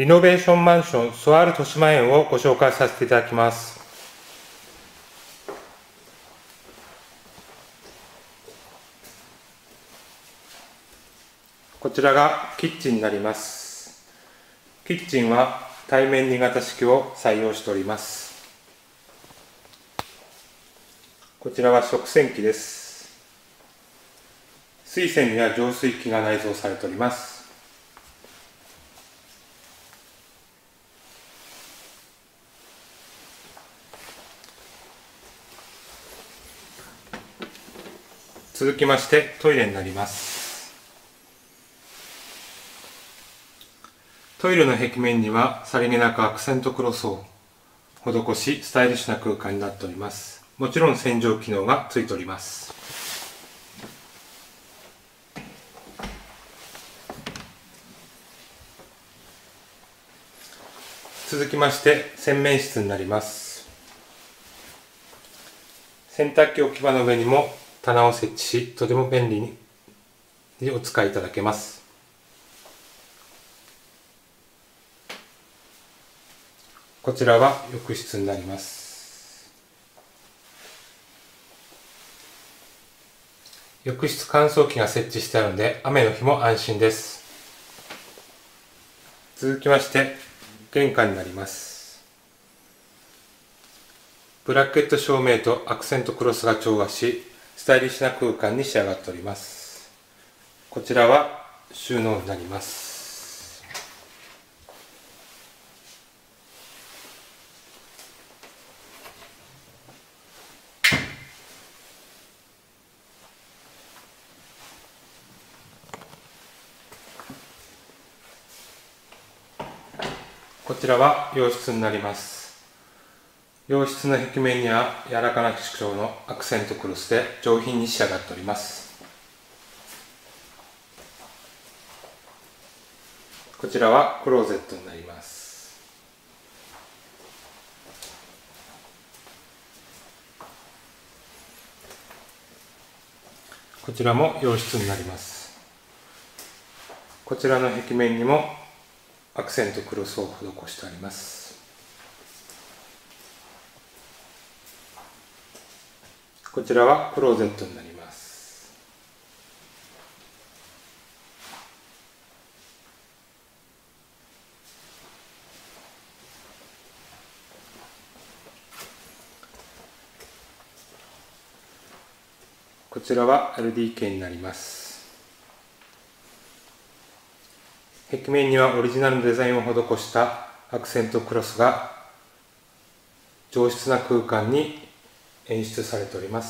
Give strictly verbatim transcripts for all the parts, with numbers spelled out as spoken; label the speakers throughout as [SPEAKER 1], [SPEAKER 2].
[SPEAKER 1] リノベーションマンションソアール豊島園をご紹介させていただきます。こちらがキッチンになります。キッチンは対面に型式を採用しております。こちらは食洗機です。水洗には浄水器が内蔵されております。続きましてトイレになります。トイレの壁面にはさりげなくアクセントクロスを施し、スタイリッシュな空間になっております。もちろん洗浄機能がついております。続きまして洗面室になります。洗濯機置き場の上にも棚を設置し、とても便利にお使いいただけます。こちらは浴室になります。浴室乾燥機が設置してあるので雨の日も安心です。続きまして玄関になります。ブラケット照明とアクセントクロスが調和し、スタイリッシュな空間に仕上がっております。こちらは収納になります。こちらは洋室になります。洋室の壁面には柔らかな色調のアクセントクロスで上品に仕上がっております。こちらはクローゼットになります。こちらも洋室になります。こちらの壁面にもアクセントクロスを施してあります。こちらはクローゼットになります。こちらは エルディーケー になります。壁面にはオリジナルのデザインを施したアクセントクロスが上質な空間に演出されております。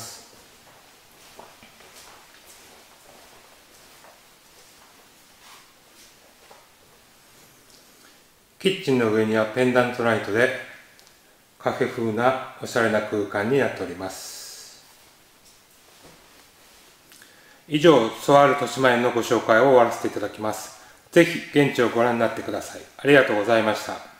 [SPEAKER 1] キッチンの上にはペンダントライトでカフェ風なおしゃれな空間になっております。以上、ソアール豊島園のご紹介を終わらせていただきます。ぜひ現地をご覧になってください。ありがとうございました。